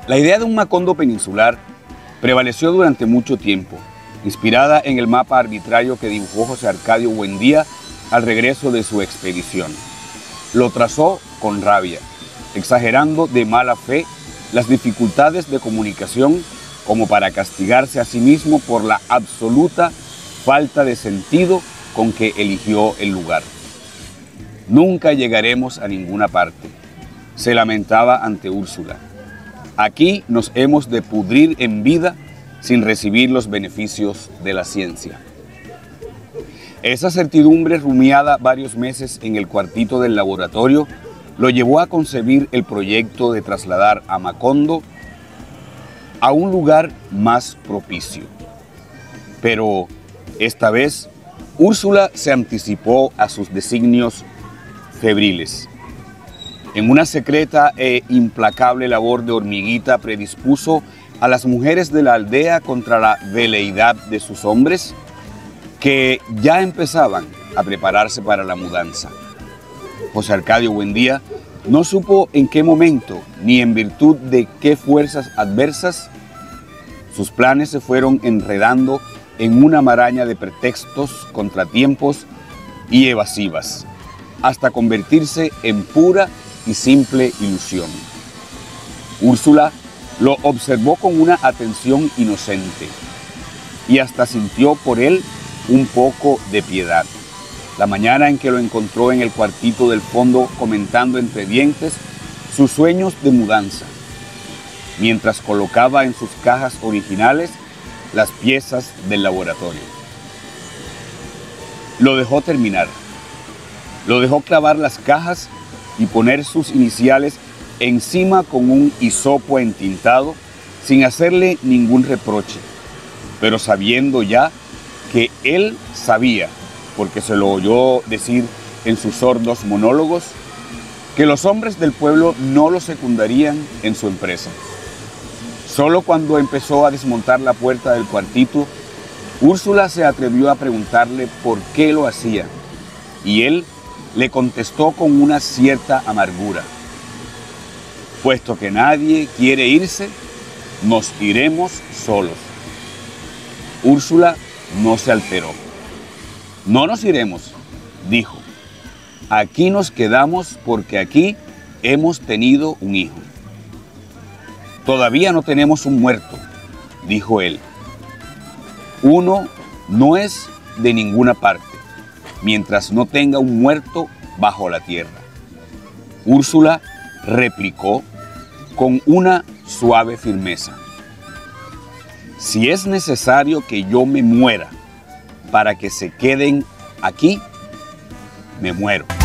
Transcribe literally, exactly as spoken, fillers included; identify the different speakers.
Speaker 1: La idea de un Macondo peninsular prevaleció durante mucho tiempo, inspirada en el mapa arbitrario que dibujó José Arcadio Buendía al regreso de su expedición. Lo trazó con rabia, exagerando de mala fe las dificultades de comunicación como para castigarse a sí mismo por la absoluta falta de sentido con que eligió el lugar. Nunca llegaremos a ninguna parte, se lamentaba ante Úrsula. Aquí nos hemos de pudrir en vida sin recibir los beneficios de la ciencia. Esa certidumbre, rumiada varios meses en el cuartito del laboratorio, lo llevó a concebir el proyecto de trasladar a Macondo a un lugar más propicio. Pero esta vez, Úrsula se anticipó a sus designios febriles. En una secreta e implacable labor de hormiguita predispuso a las mujeres de la aldea contra la veleidad de sus hombres, que ya empezaban a prepararse para la mudanza. José Arcadio Buendía no supo en qué momento, ni en virtud de qué fuerzas adversas, sus planes se fueron enredando en una maraña de pretextos, contratiempos y evasivas, hasta convertirse en pura y simple ilusión. Úrsula lo observó con una atención inocente y hasta sintió por él un poco de piedad. La mañana en que lo encontró en el cuartito del fondo comentando entre dientes sus sueños de mudanza, mientras colocaba en sus cajas originales las piezas del laboratorio. Lo dejó terminar, lo dejó clavar las cajas y poner sus iniciales encima con un hisopo entintado, sin hacerle ningún reproche, pero sabiendo ya que él sabía, porque se lo oyó decir en sus sordos monólogos, que los hombres del pueblo no lo secundarían en su empresa. Solo cuando empezó a desmontar la puerta del cuartito, Úrsula se atrevió a preguntarle por qué lo hacía, y él le contestó con una cierta amargura: puesto que nadie quiere irse, nos iremos solos. Úrsula no se alteró. No nos iremos, dijo. Aquí nos quedamos porque aquí hemos tenido un hijo. Todavía no tenemos un muerto, dijo él. Uno no es de ninguna parte, mientras no tenga un muerto bajo la tierra. Úrsula replicó con una suave firmeza: si es necesario que yo me muera para que se queden aquí, me muero.